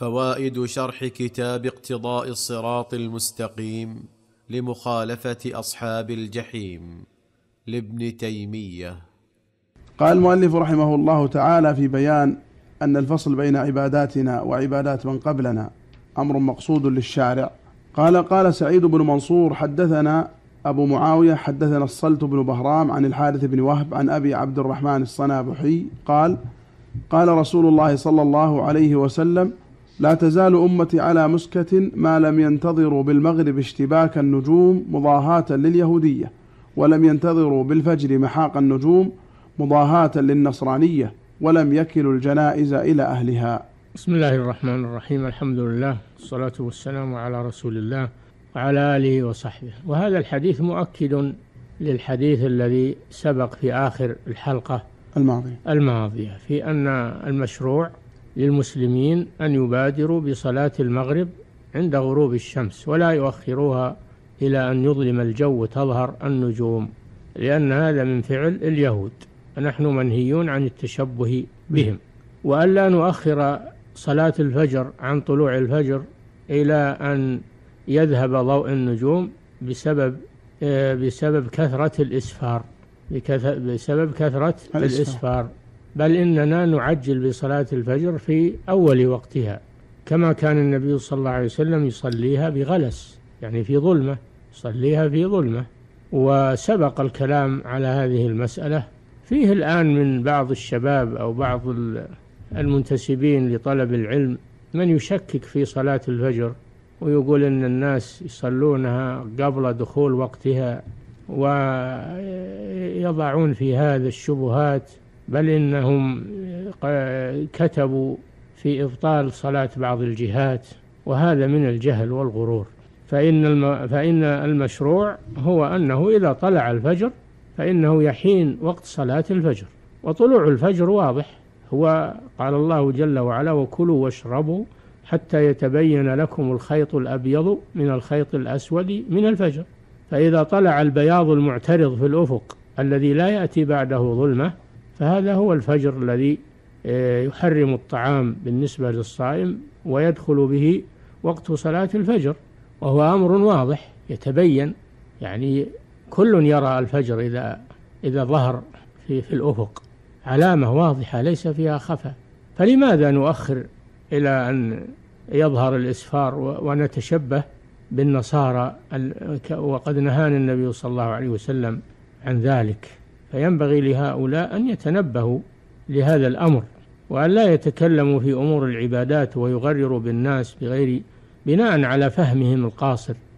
فوائد شرح كتاب اقتضاء الصراط المستقيم لمخالفة أصحاب الجحيم لابن تيمية. قال المؤلف رحمه الله تعالى في بيان أن الفصل بين عباداتنا وعبادات من قبلنا أمر مقصود للشارع. قال سعيد بن منصور حدثنا أبو معاوية حدثنا الصلت بن بهرام عن الحارث بن وهب عن أبي عبد الرحمن الصنابحي قال رسول الله صلى الله عليه وسلم: لا تزال أمتي على مسكة ما لم ينتظروا بالمغرب اشتباك النجوم مضاهاة لليهودية، ولم ينتظروا بالفجر محاق النجوم مضاهاة للنصرانية، ولم يكلوا الجنائز إلى أهلها. بسم الله الرحمن الرحيم. الحمد لله والصلاة والسلام على رسول الله وعلى آله وصحبه. وهذا الحديث مؤكد للحديث الذي سبق في آخر الحلقة الماضية في أن المشروع للمسلمين أن يبادروا بصلاة المغرب عند غروب الشمس ولا يؤخروها إلى أن يظلم الجو وتظهر النجوم، لأن هذا من فعل اليهود، ونحن منهيون عن التشبه بهم. وأن لا نؤخر صلاة الفجر عن طلوع الفجر إلى أن يذهب ضوء النجوم بسبب كثرة الإسفار، بل إننا نعجل بصلاة الفجر في أول وقتها، كما كان النبي صلى الله عليه وسلم يصليها بغلس، يعني في ظلمة، يصليها في ظلمة. وسبق الكلام على هذه المسألة. فيه الآن من بعض الشباب أو بعض المنتسبين لطلب العلم من يشكك في صلاة الفجر ويقول إن الناس يصلونها قبل دخول وقتها، ويضعون في هذا الشبهات، بل إنهم كتبوا في إبطال صلاة بعض الجهات، وهذا من الجهل والغرور. فإن المشروع هو أنه إذا طلع الفجر فإنه يحين وقت صلاة الفجر، وطلوع الفجر واضح، هو قال الله جل وعلا: وكلوا واشربوا حتى يتبين لكم الخيط الأبيض من الخيط الأسود من الفجر. فإذا طلع البياض المعترض في الأفق الذي لا يأتي بعده ظلمة فهذا هو الفجر الذي يحرم الطعام بالنسبة للصائم ويدخل به وقت صلاة الفجر، وهو أمر واضح يتبين، يعني كل يرى الفجر إذا ظهر في الأفق، علامة واضحة ليس فيها خفا. فلماذا نؤخر إلى أن يظهر الإسفار ونتشبه بالنصارى، وقد نهانا النبي صلى الله عليه وسلم عن ذلك؟ فينبغي لهؤلاء أن يتنبهوا لهذا الأمر، وأن لا يتكلموا في أمور العبادات ويغرروا بالناس بناء على فهمهم القاصر